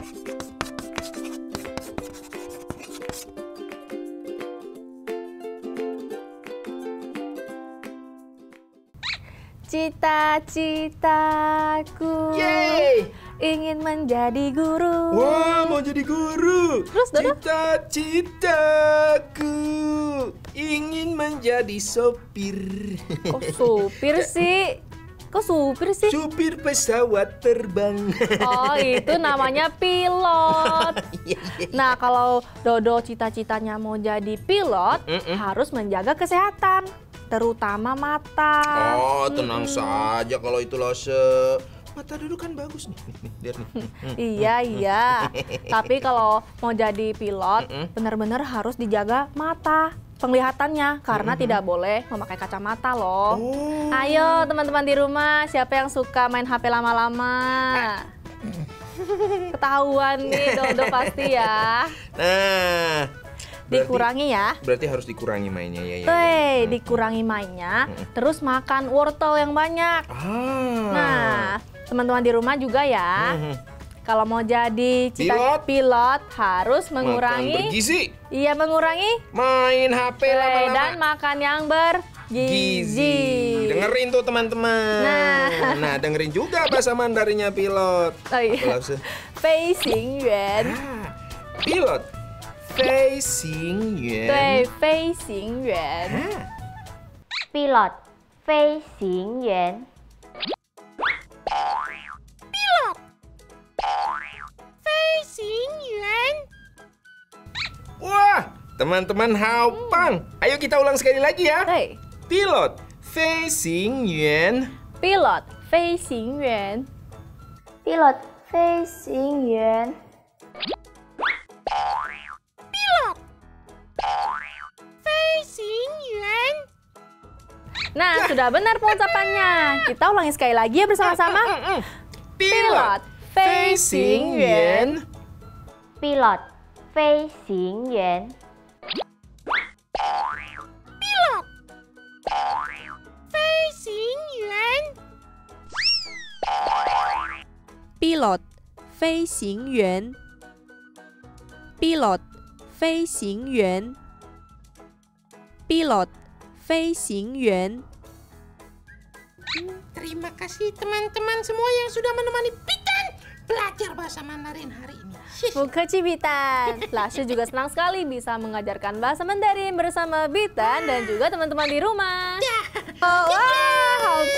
Cita-citaku ingin menjadi guru. Wah, mau jadi guru. Terus, Dodo? Cita-citaku ingin menjadi sopir. Kok supir sih? Kok supir sih? Supir pesawat terbang. Oh, itu namanya pilot. Nah, kalau Dodo cita-citanya mau jadi pilot, harus menjaga kesehatan, terutama mata. Oh, tenang saja kalau itu Lose. Mata Dodo kan bagus nih. Lihat nih. Iya. Tapi kalau mau jadi pilot, benar-benar harus dijaga mata, penglihatannya, karena tidak boleh memakai kacamata loh. Ayo teman-teman di rumah, siapa yang suka main HP lama-lama? Ketahuan nih Dodo pasti ya. Nah, dikurangi ya. Berarti harus dikurangi mainnya ya. Dikurangi mainnya, terus makan wortel yang banyak. Nah, teman-teman di rumah juga ya. Kalau mau jadi pilot harus mengurangi makan bergizi. Iya, mengurangi main HP lama-lama dan makan yang bergizi. Dengerin tuh teman-teman. Nah, dengerin juga bahasa Mandarinnya pilot. Oh iya. Fei Xing Yuan. Pilot. Fei Xing Yuan. Fei Xing Yuan. Pilot. Fei Xing Yuan. Wah, teman-teman haupang. Ayo kita ulang sekali lagi ya. Pilot, Fei Xing Yuan. Pilot, Fei Xing Yuan. Pilot, Fei Xing Yuan. Pilot, Fei Xing Yuan. Nah, sudah benar pengucapannya. Kita ulangi sekali lagi ya bersama-sama. Pilot, Fei Xing Yuan. Pilot, Fei Xing Yuan. Pilot, Fei Xing Yuan. Pilot, Fei Xing Yuan. Pilot, Fei Xing Yuan. Pilot, Fei Xing Yuan. Terima kasih teman-teman semua yang sudah menemani Bitan belajar bahasa Mandarin hari ini. Bukaci Bitan. Lasyu juga senang sekali bisa mengajarkan bahasa Mandarin bersama Bitan dan juga teman-teman di rumah. Wah,